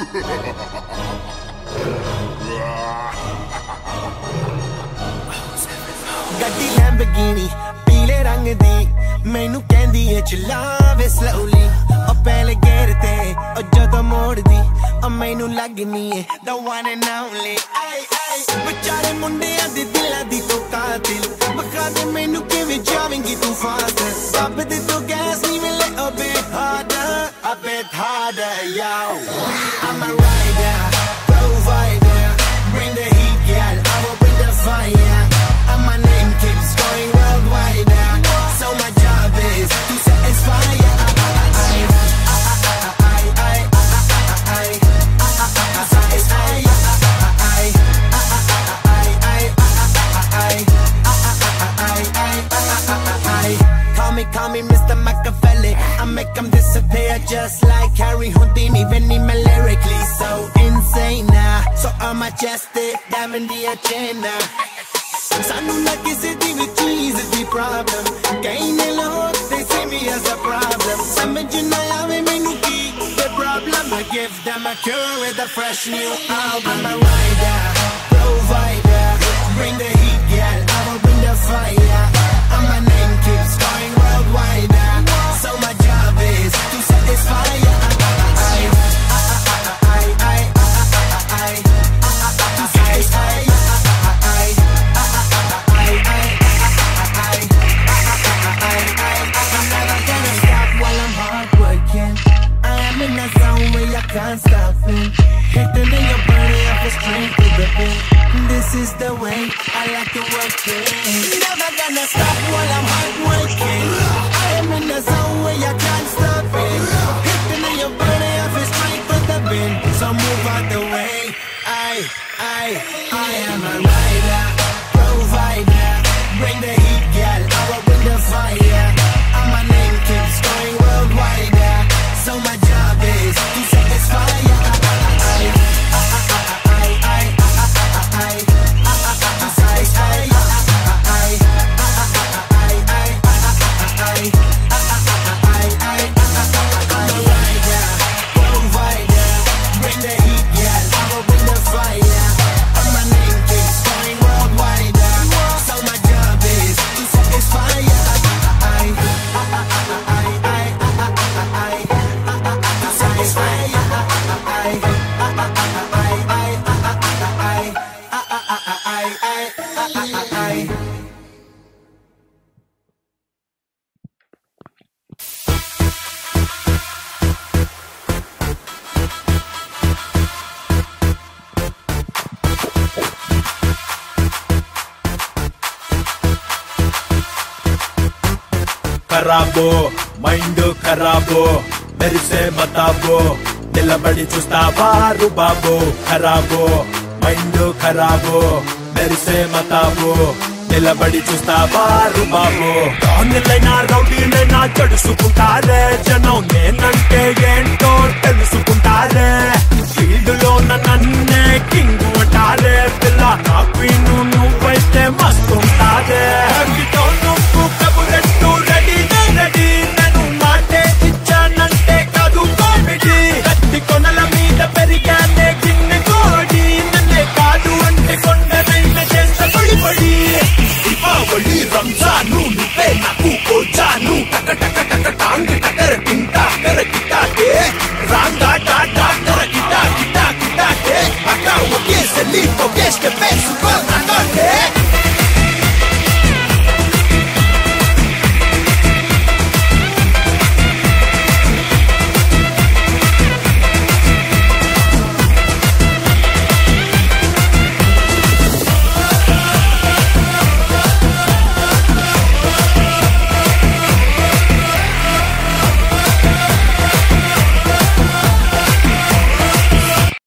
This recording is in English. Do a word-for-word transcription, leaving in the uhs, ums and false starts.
ਗੱਡੀ ਲੈਂਬਰਗਿਨੀ ਪੀਲੇ ਰੰਗ ਦੀ ਮੈਨੂੰ ਕਹਿੰਦੀ ਏ ਚਲਾਵੇ slowly ਉਹ ਪਹਿਲੇ ਗੇਰ ਤੇ ਉਹ ਜਦੋਂ ਮੋੜਦੀ ਉਹ ਮੈਨੂੰ ਲੱਗਨੀ ਏ the one and only ਆਈ ਆਈ ਵਿਚਾਰੇ ਮੁੰਡਿਆਂ ਦੇ ਦਿਲਾਂ ਦੀ ਤੂੰ ਕਾਤਿਲ ਬਖਾ ਦੇ ਮੈਨੂੰ ਕਿਵੇਂ ਜਾਵੇਂਗੀ ਤੂੰ ਫਾਸਟ ਰੱਬ ਦੇ ਤੂੰ ਗੈਸ ਨਹੀਂ ਮਿਲੇ a bit harder a bit harder yo I'm a rider provider bring the heat girl I will bring the fire and my name keeps going worldwide so my job is to satisfy ya Call me Mister Machiavelli I make them disappear just like Harry Houdini Benny me lyrically so insane now So I'm majestic, diamond the agenda Sanu na kisi di vi cheese di problem Kaine log they see me as a problem Samajh na aave mainu ki the problem I give them a cure with a fresh new album I'm a rider, provider Bring the heat girl, I will bring the fire And my name keeps going worldwide So my job is to satisfy ya To satisfy ya I'm never gonna stop while I'm hard working I am in a zone where I can't stop it Hitting in your body off a straight to the beat This is the way I like to work it Never gonna stop while I'm hard working I am in a zone where I can't stop it Hitting in your body off a straight to the beat So move out the way I, I, I am a rider, provider Bring the heat girl, I will bring the fire And my name keeps going worldwide So my job is to satisfy ya खराबो mind खराबो मेरे से बताबो दिल बड़ी चुस्तावा रुबाबो खराबो mind खराबो मेरे से बताबो दिल बड़ी चुस्तावा रुबाबो ऑनलाइन रौडी ना चढ़ुसुకుంటారే జనం నేనంటే ఏంటో తెలుసుకుంటారే ఫీల్డ్ లో నన్నే కింగ్ అంటారే పిల్ల నా క్వీన్ నువ్వైతే మస్తు ఉంటారే నువ్వు కబురెట్టు రెడీ రెడీ నన్ను మాటే ఇచ్చానంటే కాదు కామెడీ కత్తి కొనల మీద పెరిగానే గిన్నె కోడి నన్నే కాదు అంటే కొండనైన చేస్త పడి పడి దీపావళి రంజాను నువ్వే నాకు కోచాను టక టక టక టాంగ్ టకర కింటా కర కిటాకే రాంగా టాటా కర కిటా కిటా కిటాకే అక్క ఒకే సెల్లి ఒకే స్టెప్ సుపర్